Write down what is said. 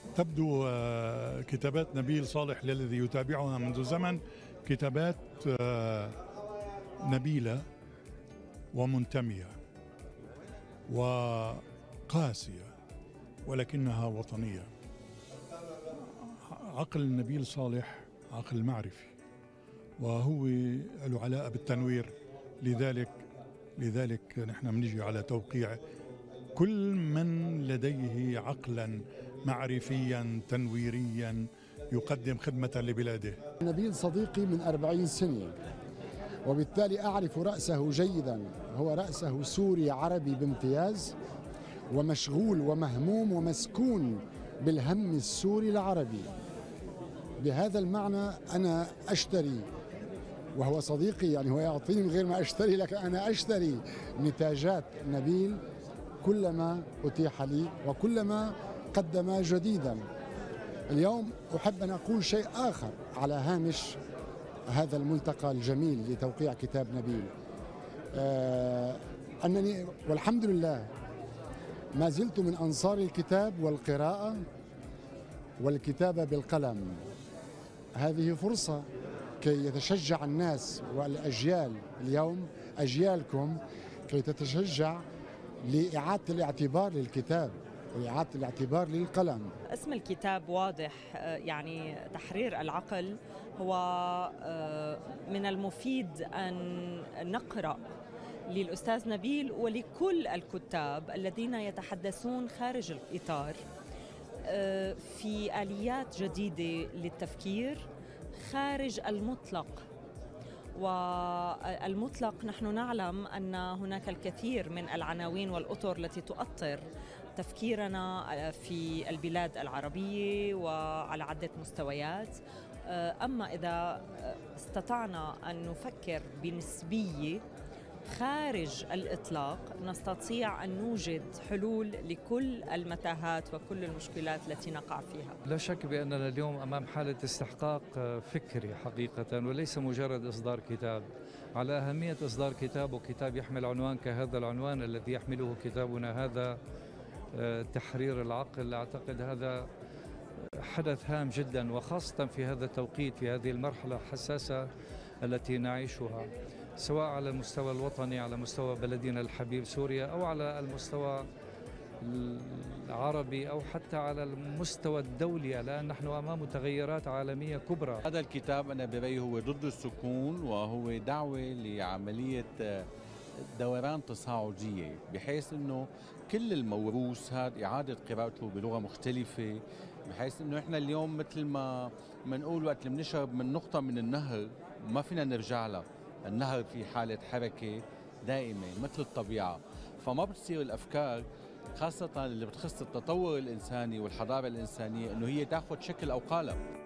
تبدو كتابات نبيل صالح الذي يتابعها منذ زمن كتابات نبيلة ومنتمية وقاسية، ولكنها وطنية. عقل نبيل صالح عقل معرفي، وهو له علاقة بالتنوير. لذلك نحن بنجي على توقيع كل من لديه عقلا معرفيا تنويريا يقدم خدمة لبلاده. نبيل صديقي من 40 سنة، وبالتالي أعرف رأسه جيدا. هو رأسه سوري عربي بامتياز، ومشغول ومهموم ومسكون بالهم السوري العربي. بهذا المعنى أنا أشتري، وهو صديقي يعني هو يعطيني من غير ما أشتري، لكن أنا أشتري نتاجات نبيل كلما أتيح لي وكلما قدم جديدا. اليوم أحب أن أقول شيء آخر على هامش هذا الملتقى الجميل لتوقيع كتاب نبيل. أنني والحمد لله ما زلت من أنصار الكتاب والقراءة والكتابة بالقلم. هذه فرصة كي يتشجع الناس والأجيال اليوم، أجيالكم، كي تتشجع لإعادة الاعتبار للكتاب وإعادة الاعتبار للقلم. اسم الكتاب واضح، يعني تحرير العقل. هو من المفيد أن نقرأ للأستاذ نبيل ولكل الكتاب الذين يتحدثون خارج الإطار في آليات جديدة للتفكير خارج المطلق. والمطلق نحن نعلم أن هناك الكثير من العناوين والأطر التي تؤطر تفكيرنا في البلاد العربية وعلى عدة مستويات. أما إذا استطعنا أن نفكر بنسبية خارج الإطلاق، نستطيع أن نوجد حلول لكل المتاهات وكل المشكلات التي نقع فيها. لا شك بأننا اليوم أمام حالة استحقاق فكري حقيقة، وليس مجرد إصدار كتاب. على أهمية إصدار كتاب، وكتاب يحمل عنوان كهذا العنوان الذي يحمله كتابنا هذا، تحرير العقل. أعتقد هذا حدث هام جدا، وخاصة في هذا التوقيت، في هذه المرحلة الحساسة التي نعيشها، سواء على المستوى الوطني، على مستوى بلدنا الحبيب سوريا، أو على المستوى العربي، أو حتى على المستوى الدولي، لأن نحن أمام متغيرات عالمية كبرى. هذا الكتاب أنا برأيي هو ضد السكون، وهو دعوة لعملية دوران تصاعدية، بحيث أنه كل الموروث هذا إعادة قراءته بلغة مختلفة، بحيث أنه إحنا اليوم مثل ما نقول وقت اللي بنشرب من نقطة من النهر ما فينا نرجع لها. النهر في حالة حركة دائمة مثل الطبيعة، فما بتصير الأفكار خاصة اللي بتخص التطور الإنساني والحضارة الإنسانية أنه هي تأخذ شكل أو قالب.